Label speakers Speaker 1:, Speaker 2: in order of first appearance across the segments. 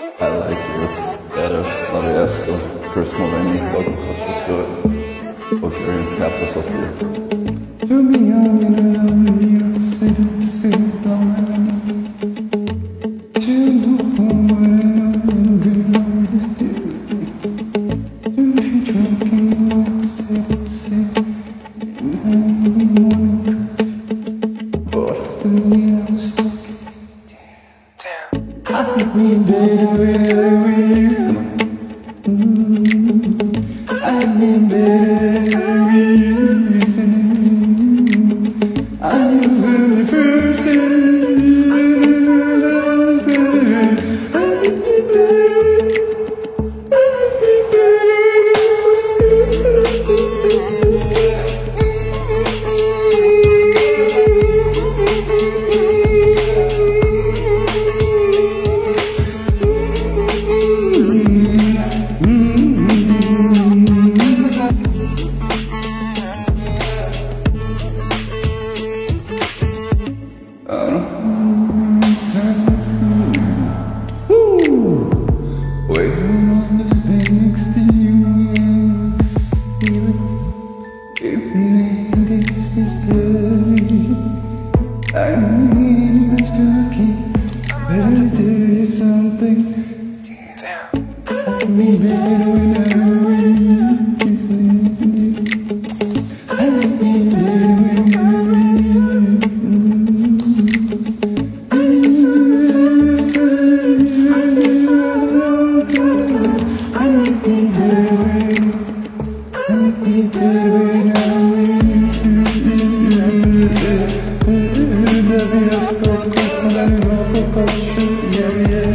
Speaker 1: I like you better, Lauriesco, Chris Mulvaney, Logan Coach, let's do it. Bulgarian capital Sofia. To be young and alone in your city, to know home and good Lord is due. To be drunk in your city, and having morning coffee, but after me I was talking. Damn. I think me better when I'm with you. I me better when I'm with you. I knew from the first time. I said for love better. I think me better. I think me waiting on this bed next to you, if this is bloody, I need this turkey. Better tell you something. Damn. Me better when I'm with you. I like me better when I'm with you. I said for a long time, I like me better when I'm with you. Lauriesco, Chris Mulvaney, Logan Coach, yeah.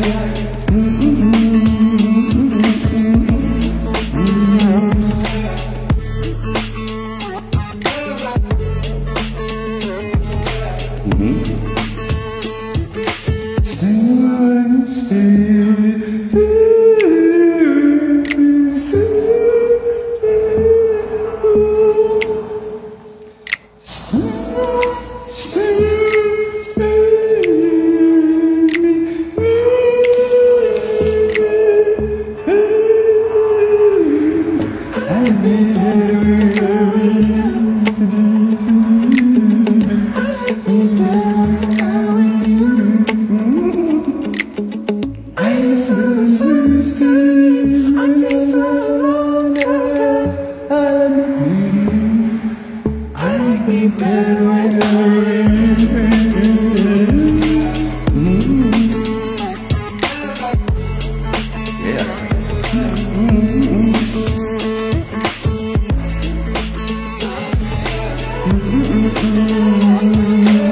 Speaker 1: Better when I'm with you. Yeah.